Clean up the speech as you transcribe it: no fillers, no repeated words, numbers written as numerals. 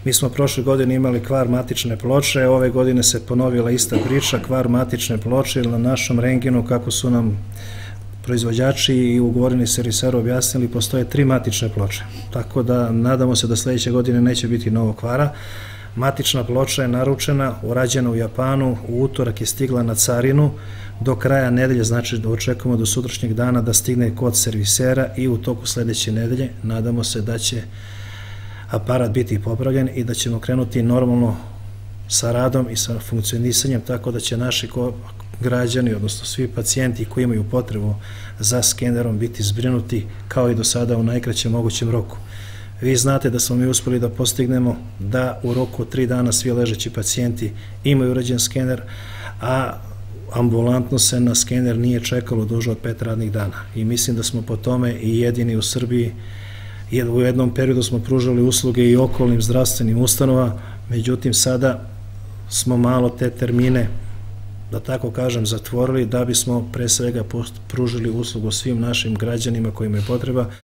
Mi smo prošle godine imali kvar matične ploče, ove godine se ponovila ista priča, kvar matične ploče, ili na našom rengenu, kako su nam proizvođači i ugovoreni serviseri objasnili, postoje 3 matične ploče. Tako da nadamo se da sledeće godine neće biti novog kvara. Matična ploča je naručena, urađena u Japanu, u utorak je stigla na carinu, do kraja nedelje, znači da očekujemo do sutrašnjeg dana da stigne kod servisera i u toku sledeće nedelje nadamo se da će aparat biti popravljen i da ćemo krenuti normalno sa radom i sa funkcionisanjem, tako da će naši građani, odnosno svi pacijenti koji imaju potrebu za skenerom biti zbrinuti kao i do sada u najkraćem mogućem roku. Vi znate da smo mi uspeli da postignemo da u roku od 3 dana svi ležeći pacijenti imaju urađen skener, a ambulantno se na skener nije čekalo duže od 5 radnih dana. I mislim da smo po tome i jedini u Srbiji. U jednom periodu smo pružali usluge i okolnim zdravstvenim ustanovama, međutim sada smo malo te termine, da tako kažem, zatvorili da bismo pre svega pružili uslugu svim našim građanima kojima je potreba.